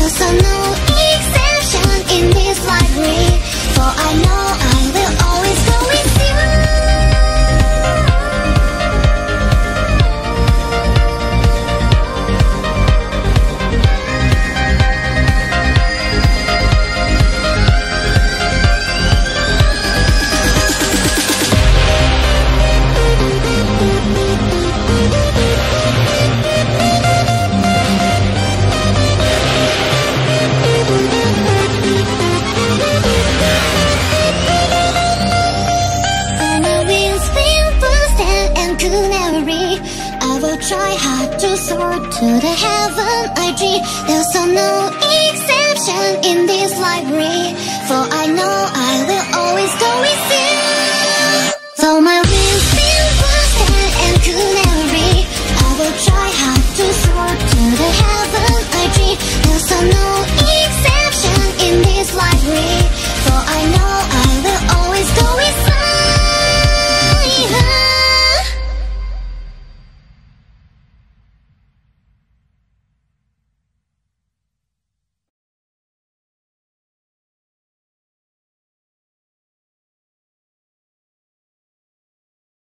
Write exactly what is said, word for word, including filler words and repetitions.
There's no exception in this library, for I know I will always go with you. Try hard to soar to the heaven I dream. There's no exception in this library, for I know